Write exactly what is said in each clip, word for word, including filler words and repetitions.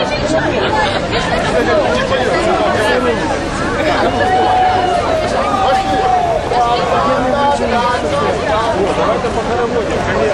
Давайте похороним,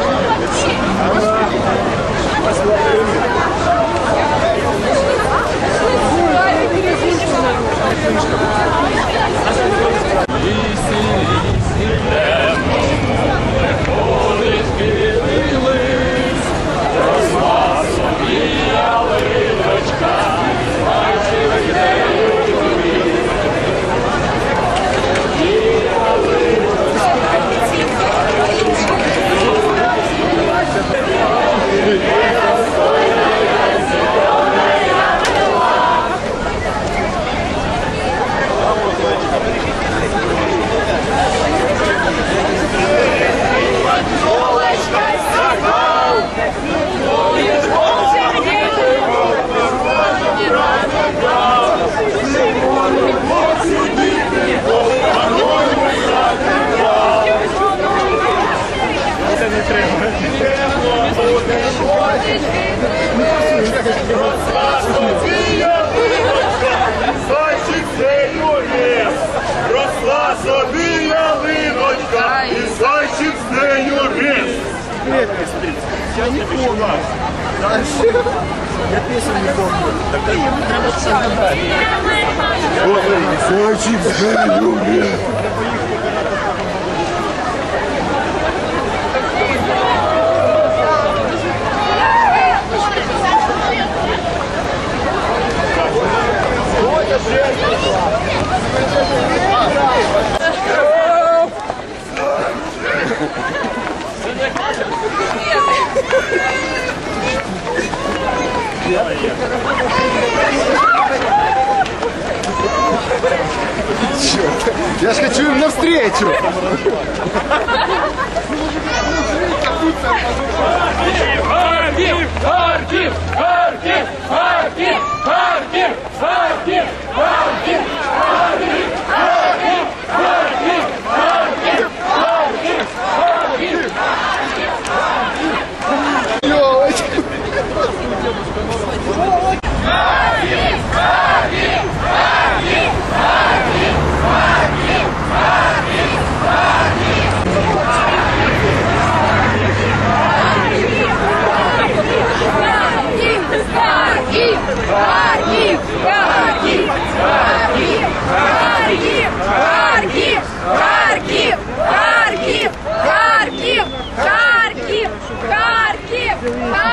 росла собі ялиночка, і зайчик з нею ріс. Я не помню. Я песню не помню. Зайчик з нею ріс. Я ж хочу им навстречу. Харків! Харків! Харків! Харків! Харків! Харків! Харків! Харків! Харків! Харків! Харків! Харків! Харків! Ёлочка. Харків! Харків! Харків! Харків! Харків! Харків! Харків! Харків! Харків! Харків!